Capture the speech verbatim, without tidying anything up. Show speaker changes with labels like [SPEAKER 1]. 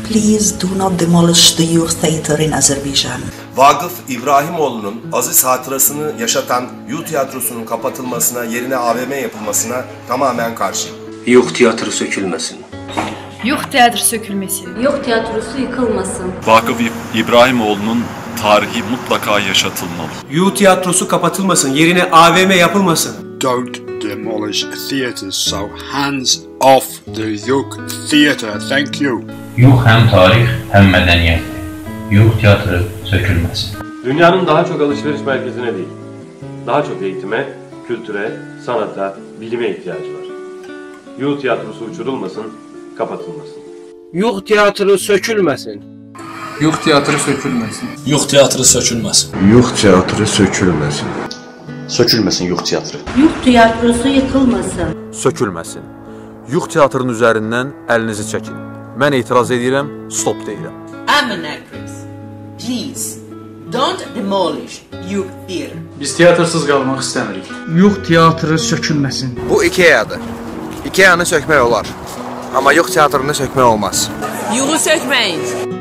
[SPEAKER 1] please do not demolish the youth theater in Azerbaijan.
[SPEAKER 2] Vagıf İbrahimoğlu'nun aziz hatırasını yaşatan Youth Tiyatrosu'nun kapatılmasına, yerine A V M yapılmasına tamamen karşıyım.
[SPEAKER 3] Youth Tiyatro sökülmesin.
[SPEAKER 4] Youth Tiyatro sökülmesin.
[SPEAKER 5] Youth Tiyatrosu yıkılmasın.
[SPEAKER 6] Vagıf İbrahimoğlu'nun tarihi mutlaka yaşatılmalı.
[SPEAKER 7] Youth Tiyatrosu kapatılmasın, yerine A V M yapılmasın.
[SPEAKER 8] Don't demolish theaters, so hands off the Youth Theater. Thank you.
[SPEAKER 9] Youth hem tarih hem medeniyet. Youth Tiyatro sökülmesin.
[SPEAKER 10] Dünyanın daha çok alışveriş merkezine değil, daha çok eğitime, kültüre, sanata, bilime ihtiyacı var. Youth Tiyatrosu uçurulmasın, kapatılmasın.
[SPEAKER 11] Youth Tiyatro sökülmesin.
[SPEAKER 12] Youth Tiyatro sökülmesin.
[SPEAKER 13] Youth Tiyatro sökülmesin.
[SPEAKER 14] Youth Tiyatro sökülmesin.
[SPEAKER 15] Sökülmesin Youth Tiyatro.
[SPEAKER 5] Youth Tiyatrosu yıkılmasın.
[SPEAKER 16] Sökülmesin. Youth Tiyatrının üzərindən əlinizi çəkin. Mən etiraz edirəm, stop deyirəm.
[SPEAKER 17] I'm an actress. Please, don't demolish Youth Theater.
[SPEAKER 12] Biz tiyatrorsuz qalmaq istəmirik.
[SPEAKER 11] Youth Tiyatro sökülməsin.
[SPEAKER 18] Bu Ikea'dır. Ikea'nı sökmək olar. Amma Youth Tiyatrını sökmək olmaz.
[SPEAKER 17] Youth'u sökməyin.